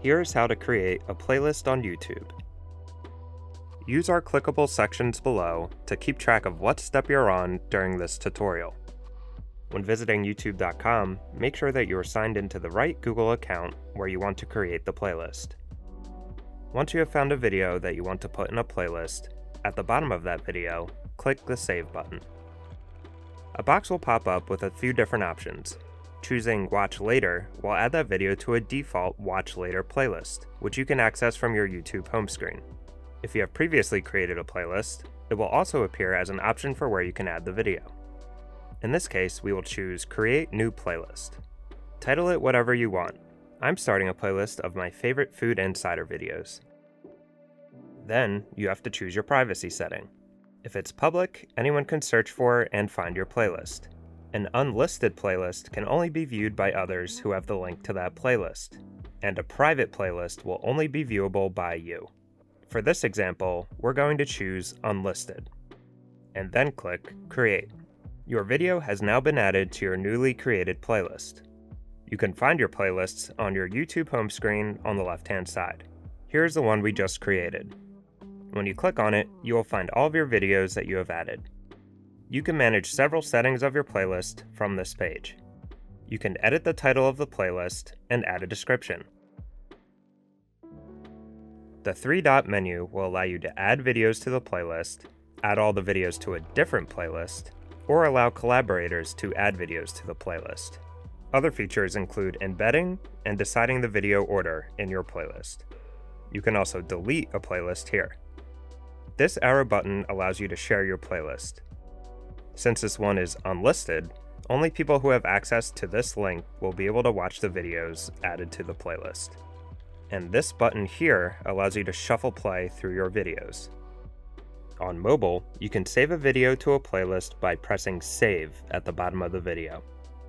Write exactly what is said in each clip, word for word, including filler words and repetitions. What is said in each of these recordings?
Here's how to create a playlist on YouTube. Use our clickable sections below to keep track of what step you're on during this tutorial. When visiting YouTube dot com, make sure that you are signed into the right Google account where you want to create the playlist. Once you have found a video that you want to put in a playlist, at the bottom of that video, click the Save button. A box will pop up with a few different options. Choosing Watch Later will add that video to a default Watch Later playlist, which you can access from your YouTube home screen. If you have previously created a playlist, it will also appear as an option for where you can add the video. In this case, we will choose Create New Playlist. Title it whatever you want. I'm starting a playlist of my favorite Food Insider videos. Then, you have to choose your privacy setting. If it's public, anyone can search for and find your playlist. An unlisted playlist can only be viewed by others who have the link to that playlist, and a private playlist will only be viewable by you. For this example, we're going to choose Unlisted, and then click Create. Your video has now been added to your newly created playlist. You can find your playlists on your YouTube home screen on the left-hand side. Here's the one we just created. When you click on it, you will find all of your videos that you have added. You can manage several settings of your playlist from this page. You can edit the title of the playlist and add a description. The three-dot menu will allow you to add videos to the playlist, add all the videos to a different playlist, or allow collaborators to add videos to the playlist. Other features include embedding and deciding the video order in your playlist. You can also delete a playlist here. This arrow button allows you to share your playlist. Since this one is unlisted, only people who have access to this link will be able to watch the videos added to the playlist. And this button here allows you to shuffle play through your videos. On mobile, you can save a video to a playlist by pressing Save at the bottom of the video.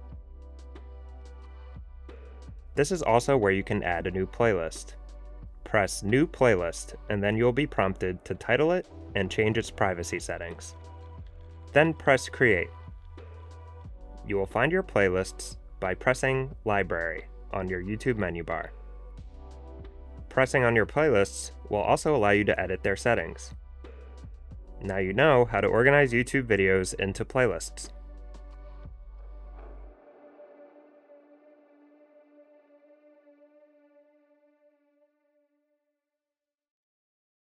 This is also where you can add a new playlist. Press New Playlist, and then you'll be prompted to title it and change its privacy settings. Then press Create. You will find your playlists by pressing Library on your YouTube menu bar. Pressing on your playlists will also allow you to edit their settings. Now you know how to organize YouTube videos into playlists.